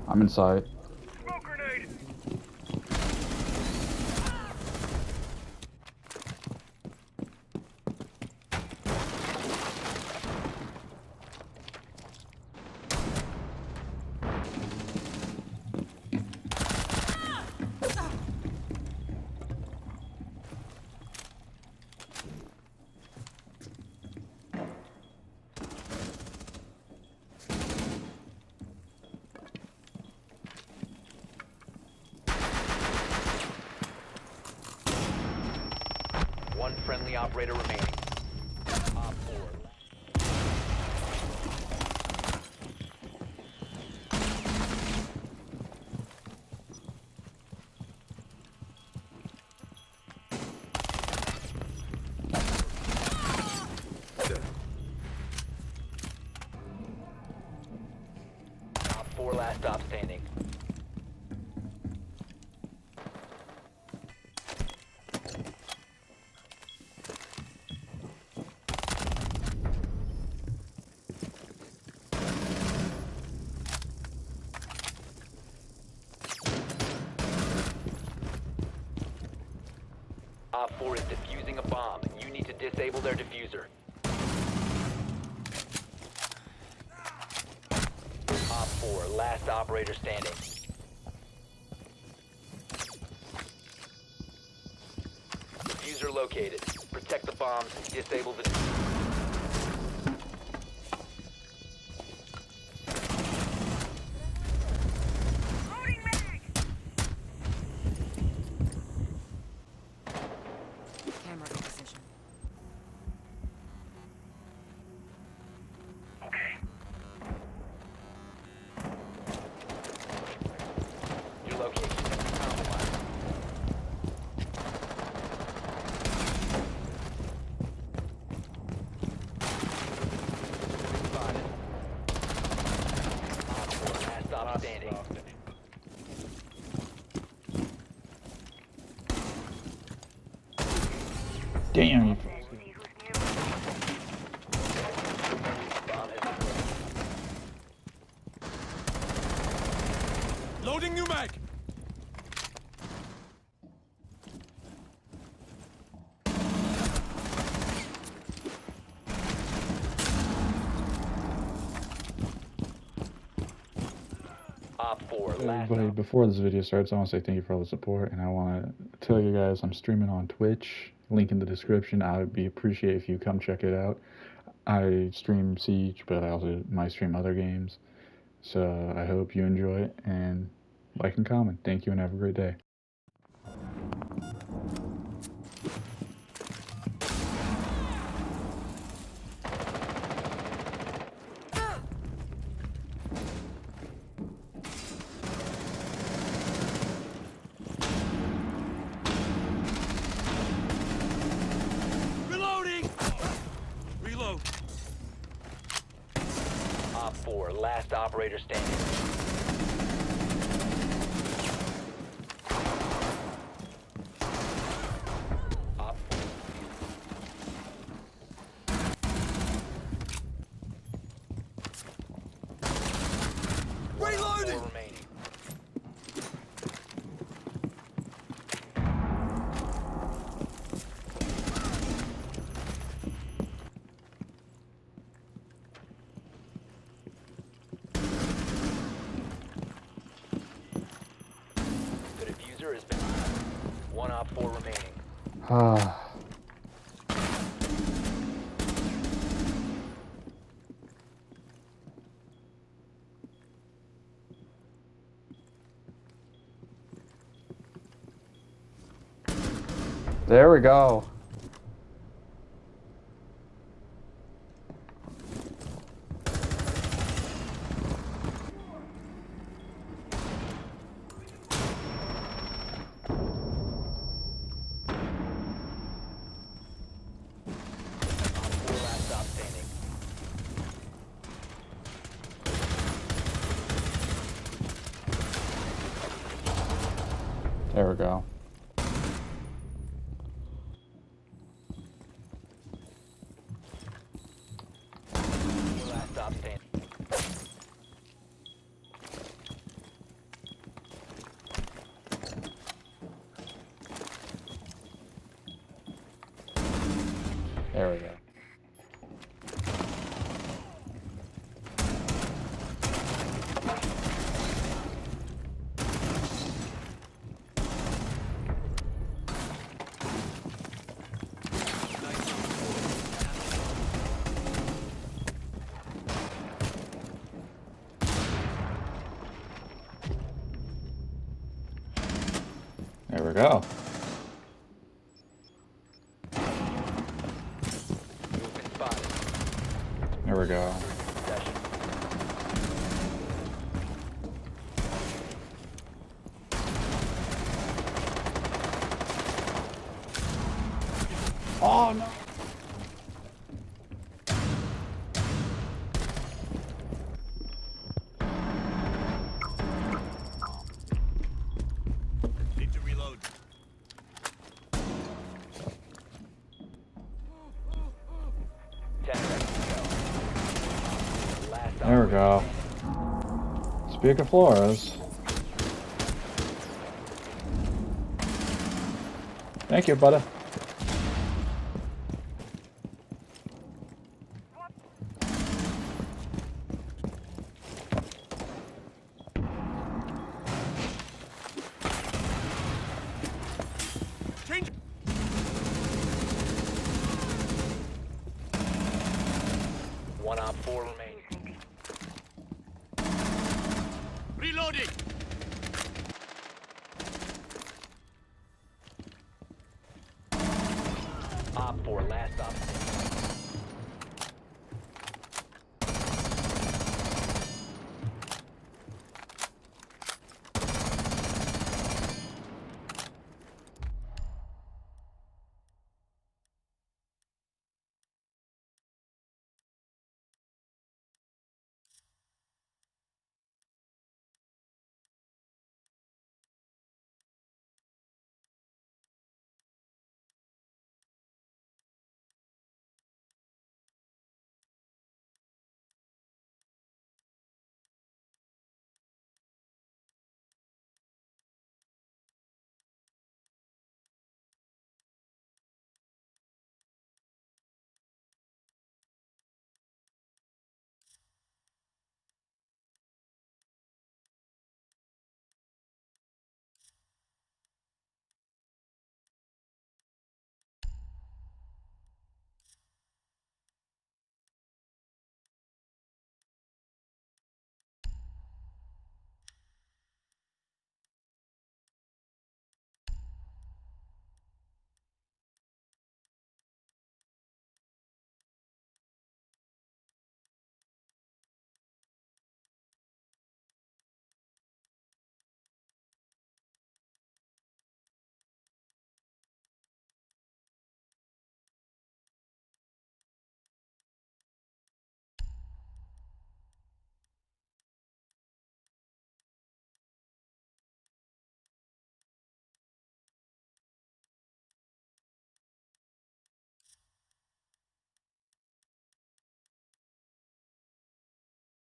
I'm inside. Smoke grenade! One friendly operator remaining. Op 4. Op 4 last stop standing. Op 4 is defusing a bomb. You need to disable their diffuser. Op 4, last operator standing. Diffuser located. Protect the bombs and disable the... Loading mag! Camera position. Okay. Your location has been compromised. Spotted. Op 4, last stop standing. Damn you. See who's near. Bomb has been planted. Loading new mag! Op 4, last Everybody, op. before this video starts, I want to say thank you for all the support, and I want to tell you guys I'm streaming on Twitch. Link in the description. I would be appreciate if you come check it out. I stream Siege, but I also might stream other games. So I hope you enjoy it, and like and comment. Thank you, and have a great day. Reloading! Reload. Op 4, last operator standing. Op Reloading! 4 remaining. The diffuser has been... One Op 4 remaining. Ah. There we go. Op 4 last stop standing. There we go. Last stop standing. There we go. There we go. Movement spotted. There we go. Possession. Oh no! Need to reload. Last There we go. Speak of Flores. Thank you, buddy. Change. One op 4 remaining. Reloading. Op 4 last